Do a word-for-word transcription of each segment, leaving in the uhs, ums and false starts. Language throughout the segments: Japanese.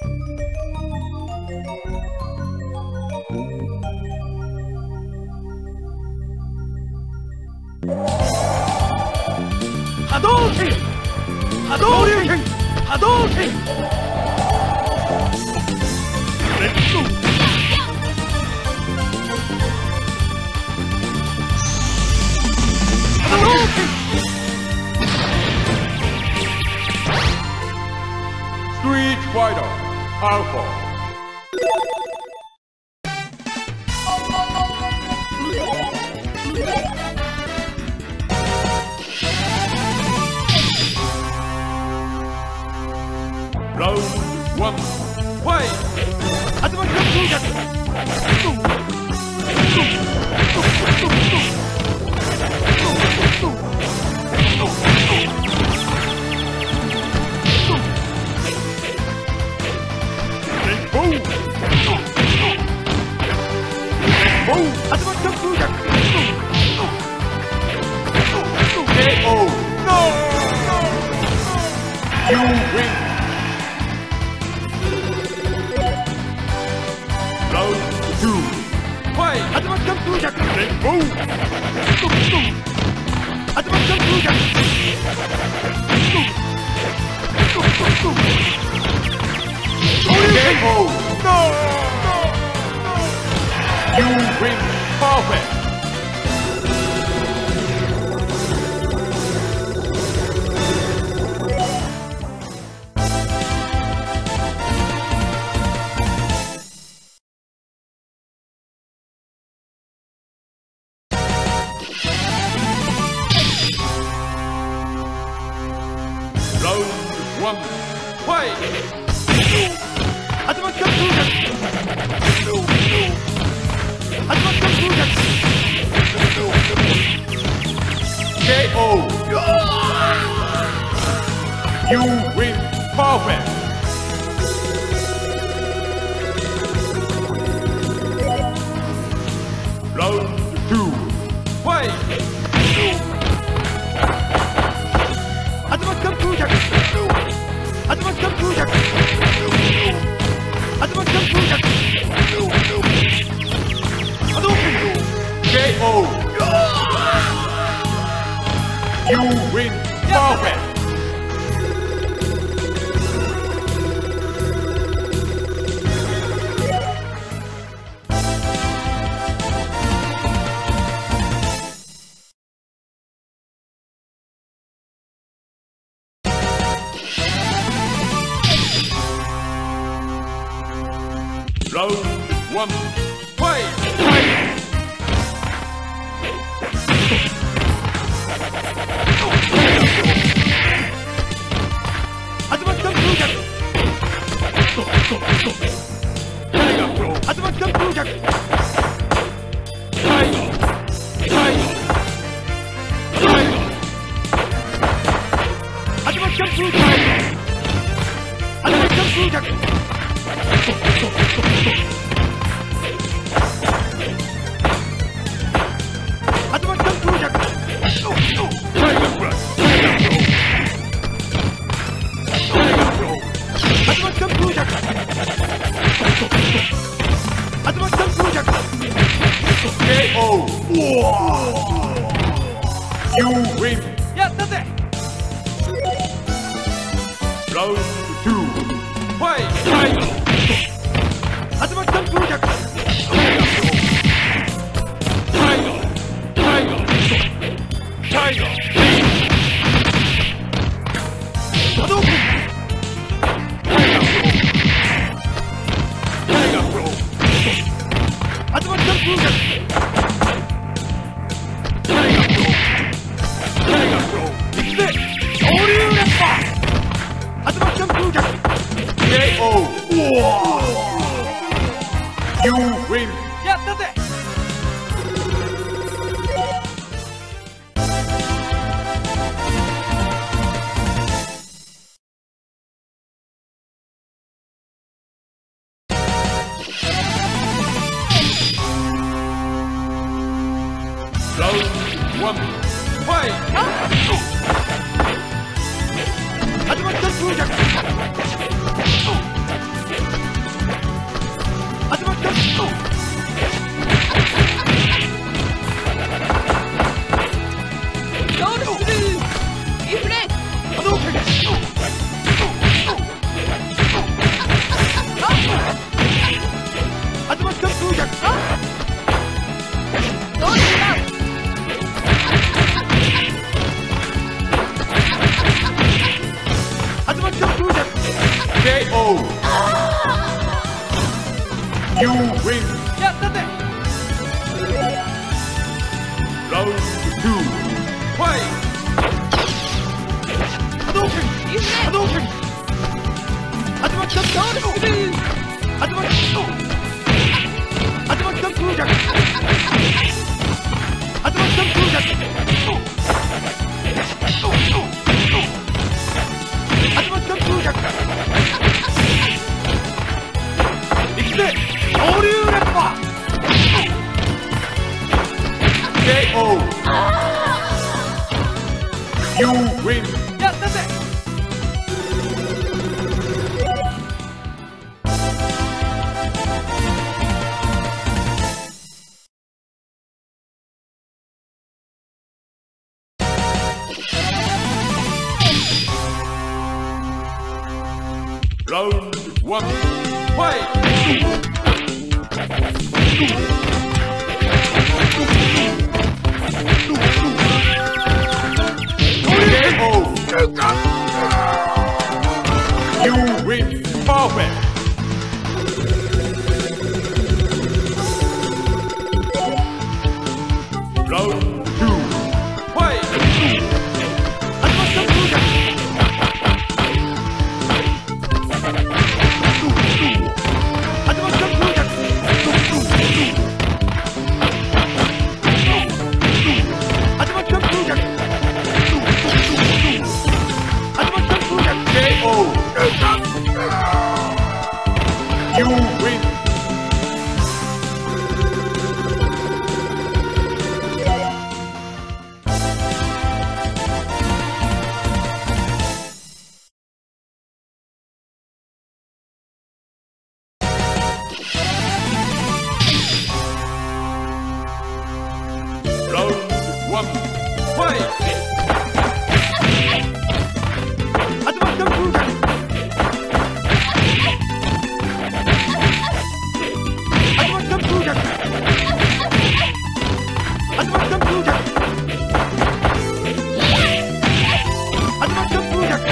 波動拳波動拳波動拳レッツゴー波動拳ストリートファイターアルファラウンドワン、ファイト！ 始まりの風逆始まりの風逆ケーオー No! You win! Round two, fight! 始まりの風逆レッツゴー始まりの風逆ケーオー No! You win! Perfect! Round one, fight! 始まった風逆始まった風逆ケーオー You win! Perfect! Round two, fight! 始まった風逆始まった風逆始まった風逆波動拳ケーオー You win! Perfect! Round one, fight! Fight! 始まった風逆始まった風逆はいはいはい始まった風逆始まった風逆始まった風逆タイガーブラスタイガーブロータイガーブロー始まった風逆始まった風逆ケーオー You win! やったぜラウンドツー、ファイト！タイガー始まった風逆タイガータイガータイガー波動拳タイガーブロー始まった風逆タイガーブロータイガーブロー行くぜ恐竜連覇始まった風逆ケーオー You win! やったぜラウンドワン、ファイト！ 始まった風逆ケーオー You win やったぜ。 ラウンドツーファイ波動拳波動拳始まったダールゴ始まった始まった空弱始まった空弱始まった空弱行くぜ恐竜連覇ケーオー You win やったぜ。 ラウンドワンファイト You win perfect. Round two, fight. 始まった空弱始まった空弱始まった空弱ケーオー. You win. Round one, fight. 始まった空弱始まった空弱始まった空弱始まった空弱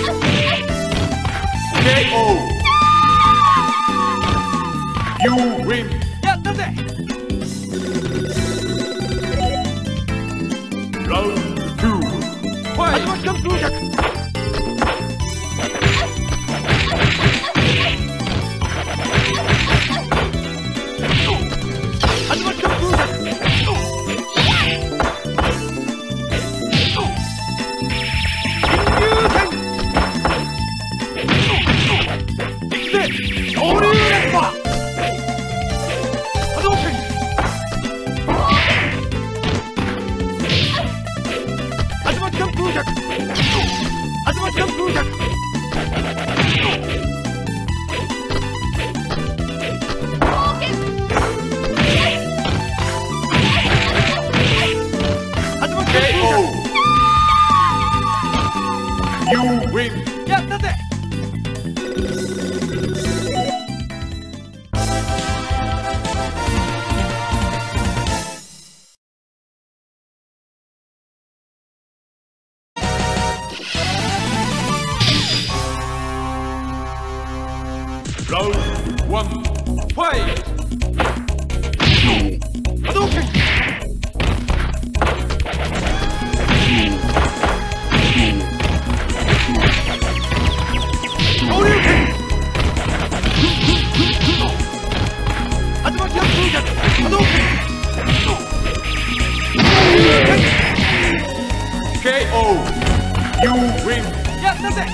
ケーオー. You win. やったぜ。 Round two, 始 fight. まった空弱始まった空弱行くぜ恐竜連覇波動拳始まった空弱始まった空弱始まった空ケー弱オー. You win. やったぜ。 Round one, fight. 波動拳恐竜拳始まった空弱波動拳ケーオー. You win. やったぜ。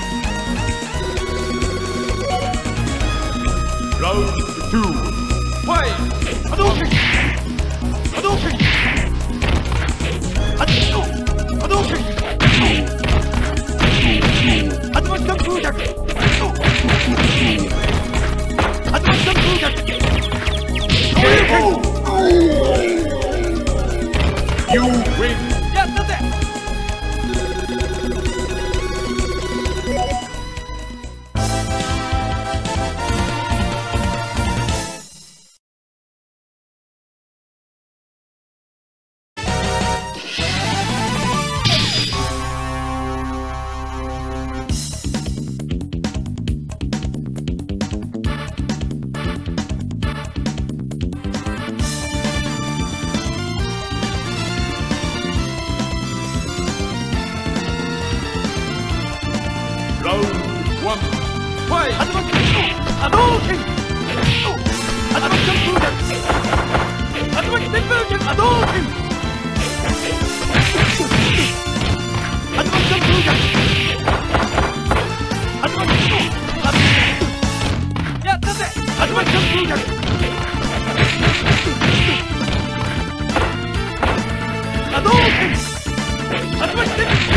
Round two, fight. 波動拳波動拳は波動拳始まった空弱始まった空弱恐竜拳 You win. ハドバン波動拳ハドバン旋風脚ハドバン旋風脚波動拳ハドバン旋風脚ハドバンやったぜハドバン旋風脚波動拳ハドバン旋風脚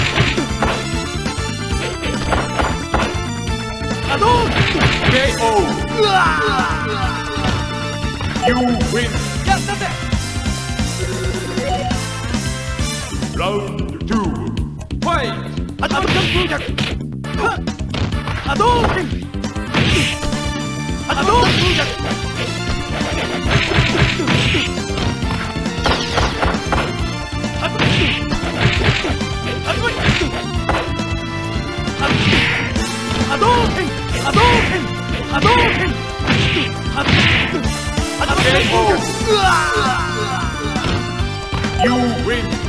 波動拳ケーオーうわ You win やったぜ Round two Fight ハドバン旋風脚波動拳波動拳脚波動拳波動拳波動拳波動拳波動拳波動拳うわ You win